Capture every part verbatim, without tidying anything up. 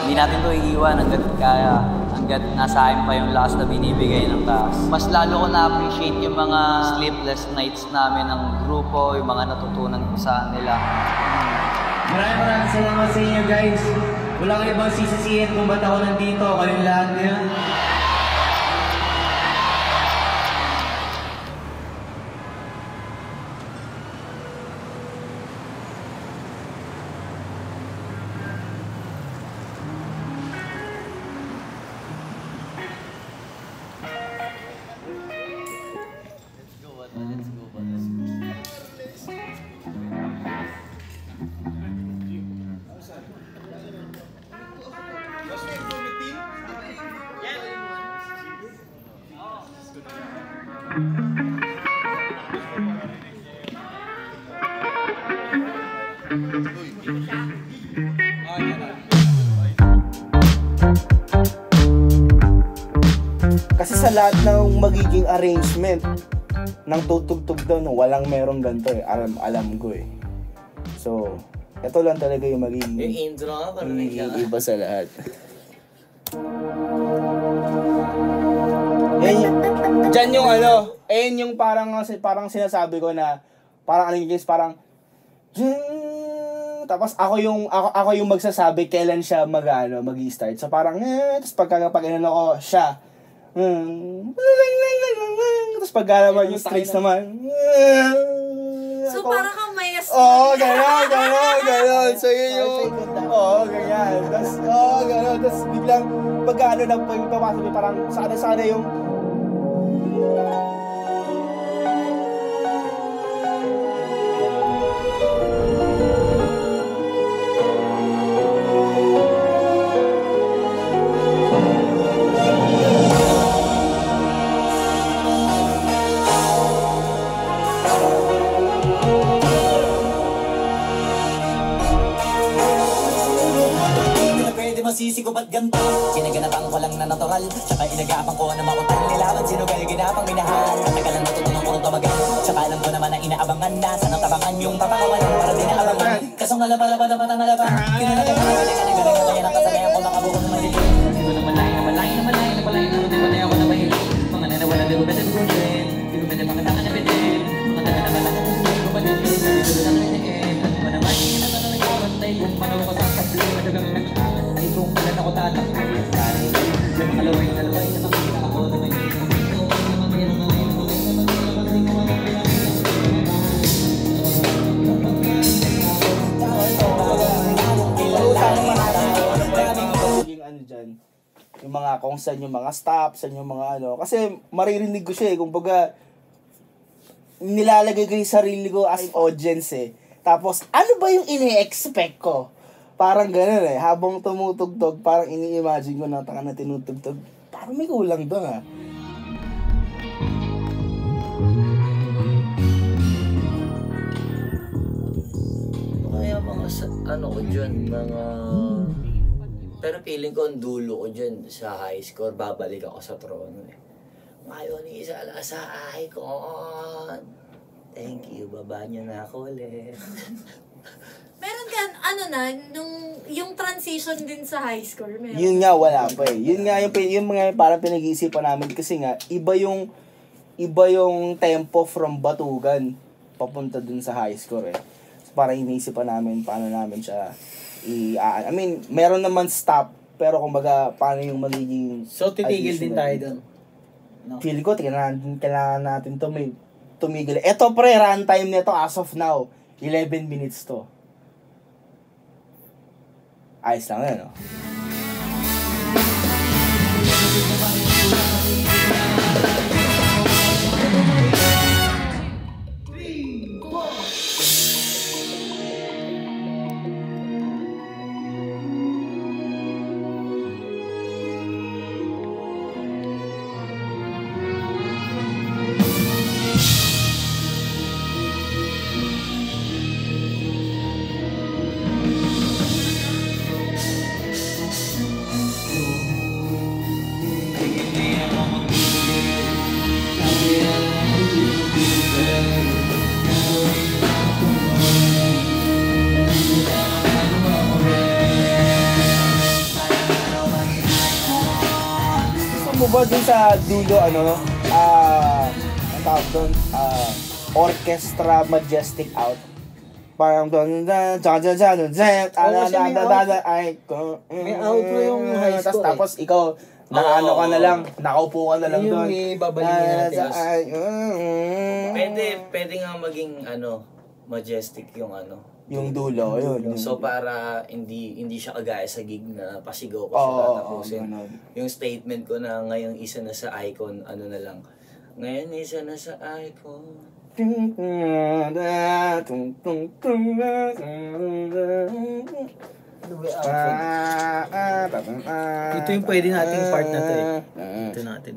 Hindi natin to iiwan hanggat kaya, hanggat nasa akin pa yung lakas na binibigay ng taas. Mas lalo ko na-appreciate yung mga sleepless nights namin ng grupo, yung mga natutunan ko sa nila. Maraming maraming salamat sa inyo guys. Walang ibang sisisihin kung ba't ako nandito, kayong lahat ngayon. Kasi sa lahat ng magiging arrangement ng tutugtog daw, no, walang merong ganito eh. Alam, alam ko eh. So, ito lang talaga yung magiging Yung intro nga, parang magiging iba sa lahat. Yan yung, dyan yung ano, ayun yung parang, parang sinasabi ko na, parang ano yung guys, parang, tapos ako yung, ako, ako yung magsasabi kailan siya mag, ano, mag-i-start. So parang, eh, tapos pagka, pag ano ko, siya, Hmm. Tapos pag naman yung strings naman. So para kang may asma. Oo, gano'n, gano'n, gano'n. So yun yung, oo, ganyan. Tapos, oo, gano'n. Tapos biglang, pag ano na, pag papasok parang, sana-sana yung, masisi ko ba't ganto? Ginaganapan ko lang na natural, tsaka inagapan ko na mautal nilaban. Sino kayo ginapang minahal? Matagalan natutunan ko rin tumagal, tsaka alam ko naman na inaabangan na sana tabangan yung papakawalan para din naabangan. Kasong nalaba-laba na matang nalaba, kinalaban ko na galing na galing na kaya nakasalayan ko makabuko na maliit. Hindi ko na malay na malay na malay na malay na hindi malay ako na mahilig. Mga nanawalan di ko pwede bukusin, di ko pwede pangatangan na pwede. Mga taga naman lang at hindi ko pwede hindi ko pwede na pwede. At kung naman hindi na naman nagkakantay kung manaw ko sa kasli, madagang nagkakantay. Kung kailan ako tatakay, sorry. Yung mga laway na laway na makikita ako na may ito. ano dyan, yung mga kung saan yung mga stop, saan yung mga ano. Kasi maririnig ko siya eh, kumbaga, nilalagay ko yung sarili ko as audience eh. Tapos, ano ba yung ini-expect ko? Parang gano'n eh, habang tumutugtog, parang ini-imagine ko na taka na tinutugtog. Parang may kulang doon ah. Kaya mga, ano ko dyan, mga... Pero feeling ko ang dulo ko dyan sa high score, babalik ako sa trono eh. Ngayon, isa lang sa icon. Thank you, baba niyo na ako ulit. Meron ka, ano na, nung, yung transition din sa high score, meron. Yun nga, wala pa eh. Yun nga, yung, yung mga parang pinag-iisipan namin kasi nga, iba yung, iba yung tempo from Batugan papunta dun sa high score eh. So, parang iniisipan namin paano namin siya i- uh, I mean, meron naman stop, pero kumbaga, paano yung magiging... So, titigil din tayo dun? No. Feel ko, kailangan, kailangan natin tumi, tumigil. Ito pre, runtime nito as of now, eleven minutes to. Ayos lang yan, no? ba dun sa dulo, ano, ah, ang tawag doon, ah, Orchestra Majestic Out. Parang doon, dun, dun, dun, dun, dun, dun, Oo, kasi may out- ay, may outro yung high tas- school, eh. Tapos ikaw, nakaano ka na lang, nakaupo ka na lang Yun yung doon. ibabalik natin. Ah, ay, mm, Pwede, pwede nga maging ano, majestic yung ano. Yung dulo, yun. yung- So para hindi hindi siya kagaya sa gig na pasigaw ko siya Oo, tatapusin. oo, ganun. Yung statement ko na ngayong isa na sa icon, ano na lang. Ngayon isa na sa icon. Ito yung pwede nating part na to eh. Ito natin.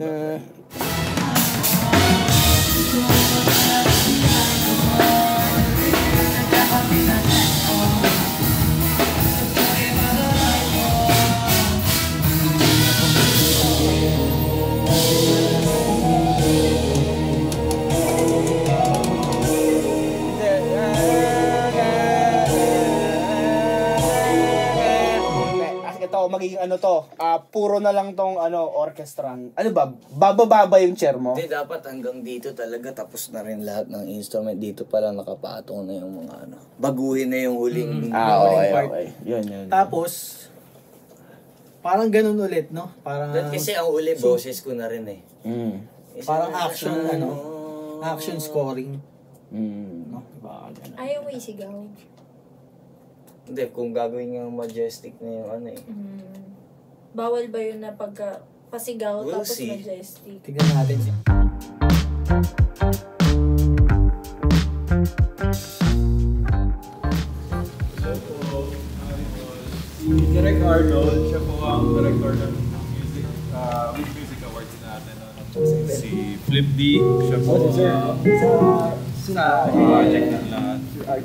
Ito, magiging ano to, ah puro na lang tong ano, orchestra. Ano ba, bababa yung chair mo? Hindi, dapat hanggang dito talaga tapos na rin lahat ng instrument. Dito pa lang nakapatong na yung mga ano. Baguhin na yung huling. Ah, Yung okay, part. okay. Yun, yun. Tapos, parang ganun ulit, no? Parang, That kasi ang uli, boses ko na rin eh. Mm. Isa parang na action, sa ano? Action scoring. Mm. No? Diba? Ganun. Ayaw mo isigaw. Hindi, kung gagawin yung majestic na yung ano eh. Mm. Bawal ba yun na pagka pasigaw We'll tapos see. majestic? Tignan natin siya. Si Direk Arnold, siya po ang director ng music, uh, with music awards natin. Ano? Si Flip D, siya po ang Sa project ng lahat.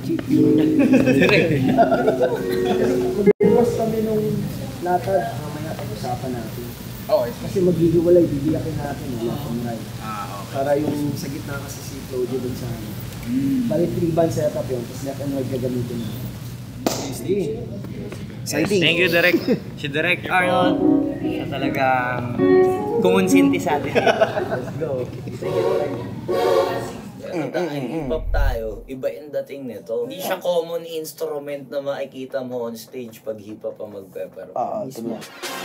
Mas kami nung latag, mamaya pag-usapan natin. Okay. Kasi maghihiwalay, bibiyakin natin left and right. Ah, okay. Para yung sa gitna kasi si Claudio dun sa ano. Bali three band setup yun, tapos left and right gagamitin natin. Exciting. Thank you, Direk. Si Direk Arnold. Siya talagang kumonsinti sa atin. Let's go. Ano dahil hip-hop tayo, iba yung dating nito. Hindi siya common instrument na makikita mo on stage pag hip-hop ang magpe-perform. Ah, tuloy.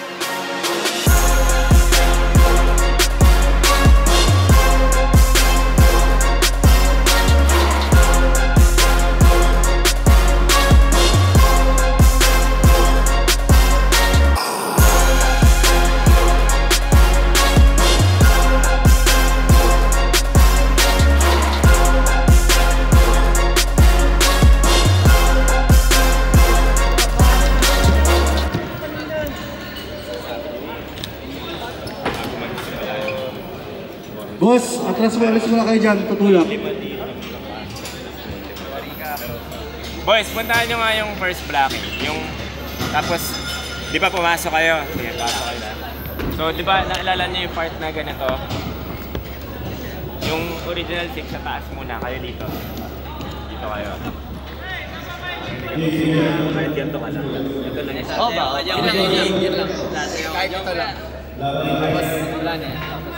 Boss, atras mo, alis mo na kayo dyan, tutulak. Boys, puntahan nyo nga yung first blocking. Yung, tapos, di ba pumasok kayo? Sige, pasok kayo na. So, di ba naalala nyo yung part na ganito? Yung original six sa taas muna, kayo dito. Dito kayo. Kahit ganito ka lang. Ito lang isa. Oh, ba? Yan lang, yan lang. Yan lang. Kahit ito lang. Tapos, wala na.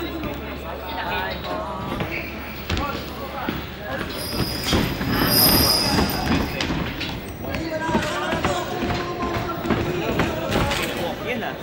Yan na.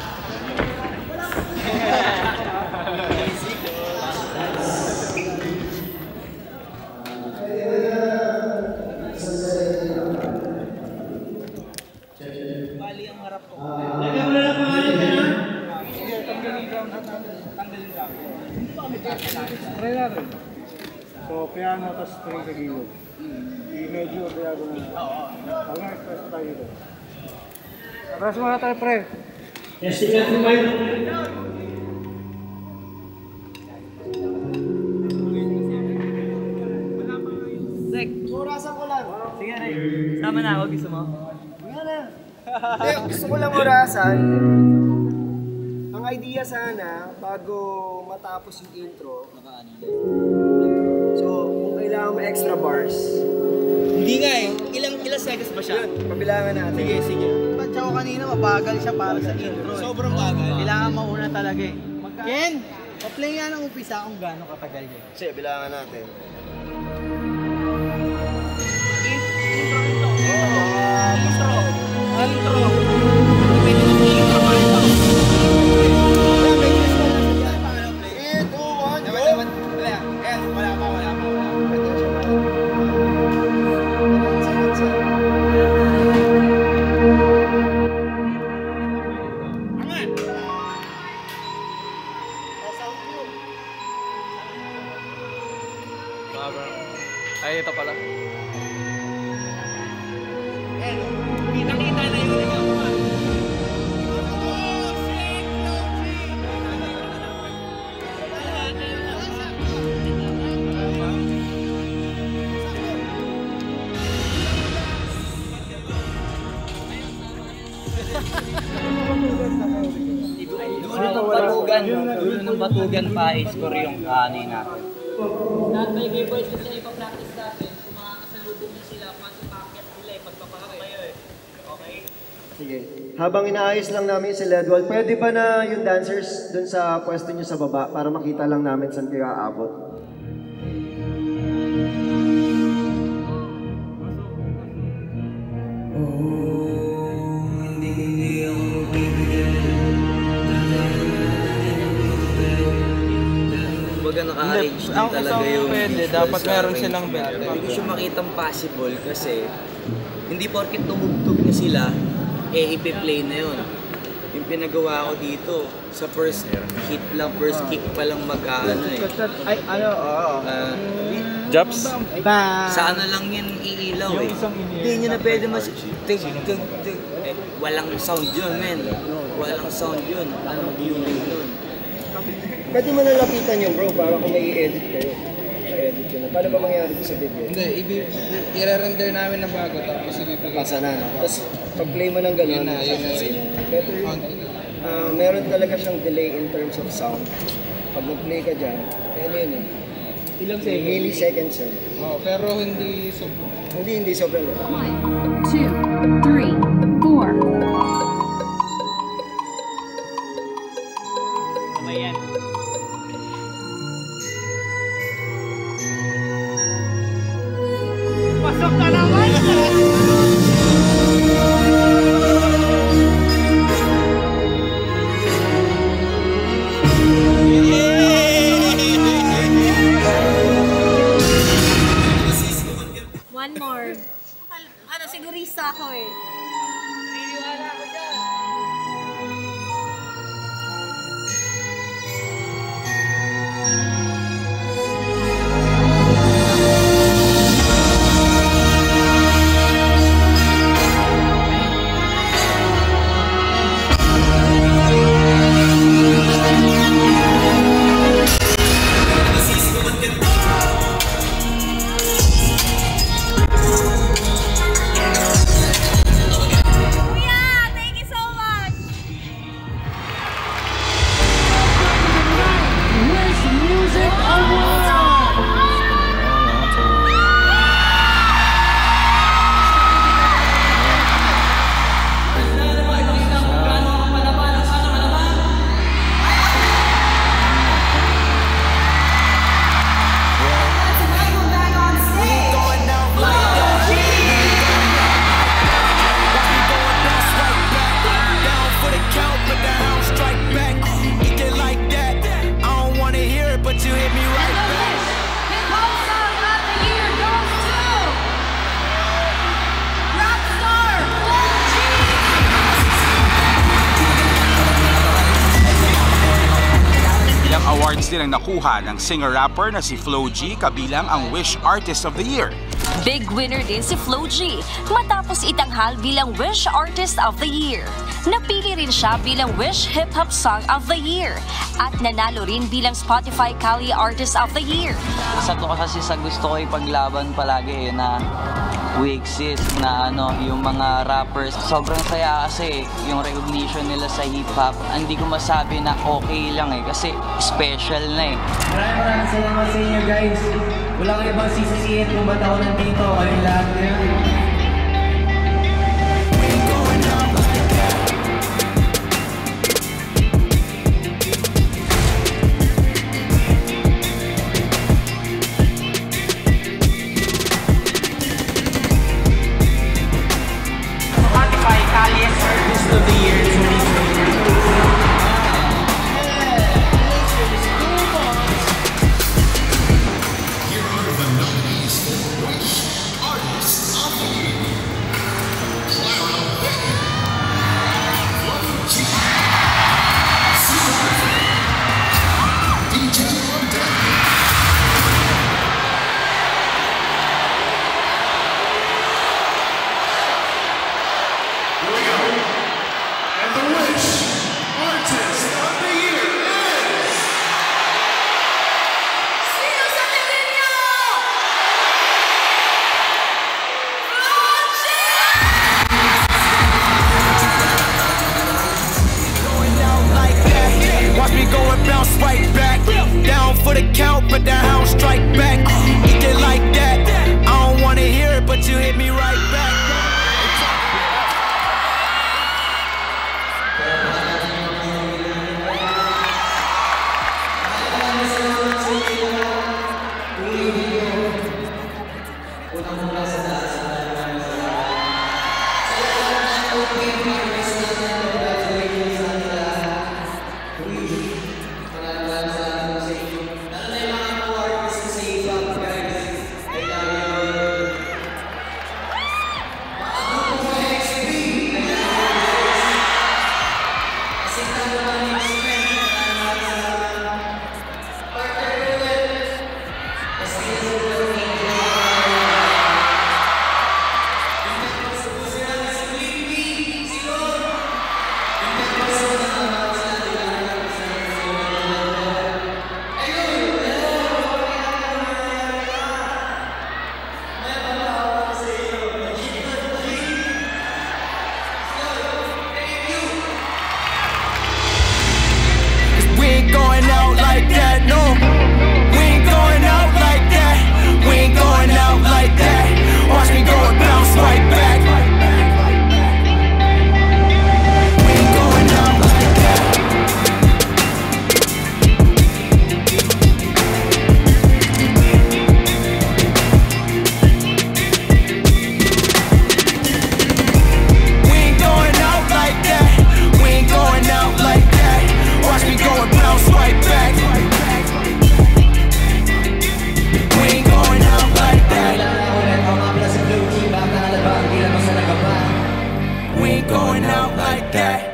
So, piano, tapos string sa gilid. I-medyo, diagonal. Oo. Hanggang express tayo dito. Atras mo na tayo, pre. Yes, you can do Rek, Orasan ko lang. sige Rek. Sama na ako, gusto mo? Nga na. Eh, gusto ko lang orasan. Ang idea sana, bago matapos yung intro, so, kung kailangan mo extra bars, Hindi nga eh. Ilang ilang seconds ba siya? pabilangan natin. Sige, sige. Ba't siya ko kanina mabagal siya para sa intro. Sobrang bagal. Kailangan mauna talaga eh. Mag Ken, pa-play nga ng umpisa kung gaano katagal yun. Sige, bilangan natin. Ay, ito pala. Kita-kita na yun. Dulo ng batugan. Dulo ng batugan pa i-score yung kaani natin. Lahat by gay boys kasi ipa-practice natin, kung makakasalubong niyo sila, pag-packet nila eh, pagpapakak kayo eh. Okay? Sige. Habang inaayos lang namin si Ledwall, pwede ba na yung dancers dun sa pwesto nyo sa baba para makita lang namin saan kayo aabot? Kumbaga naka-arrange din talaga yung... Pwede, dapat meron silang belt. Hindi ko siya makitang possible kasi hindi porket tumugtog na sila, eh ipi-play na yun. Yung pinagawa ko dito, sa first hit lang, first kick pa lang mag-ano eh. Ay, ano, oo. Uh, Jobs? Ba? sa ano lang yun iilaw eh. Hindi nyo na pwede mas... Tig, tig, tig. Eh, walang sound yun, men. Walang sound yun. Anong tuning nun? Pwede mo nalapitan yun bro, para kung may i-edit kayo. Na-edit yun. Paano ba mangyari sa video? Hindi, i-render namin ng bago tapos ibibigay. Pasa na, no? Tapos pag-play mo ng gano'n, Yun na, yun na. better yun. Uh, meron talaga siyang delay in terms of sound. Pag mag-play ka dyan, ano yun eh. Ilang seconds? Milliseconds yun. Oh, pero hindi sobrang. Hindi, hindi sobrang. One, two, three, four. Ayan. Pasok na naman! One more. Ano, sigurista ako eh. Naniniwala ako dyan. Kuya, thank you so much! Wish Music Awards. Ilang awards din ang nakuha ng singer-rapper na si Flo G kabilang ang Wish Artist of the Year. Big winner din si Flo G matapos itanghal bilang Wish Artist of the Year. Napili rin siya bilang Wish Hip Hop Song of the Year at nanalo rin bilang Spotify Cali Artist of the Year. Isa to kasi sa gusto ko ipaglaban palagi eh, na we exist, na ano, yung mga rappers. Sobrang saya kasi yung recognition nila sa hip-hop. Hindi ko masabi na okay lang eh, kasi special na eh. Maraming maraming salamat sa inyo guys. Wala kayo ibang sisisihin kung ba't ako nandito. Kayong lahat ngayon. For the count, but the hound strike back. Eat it like that. I don't wanna hear it, but you hit me right back. Going out like that.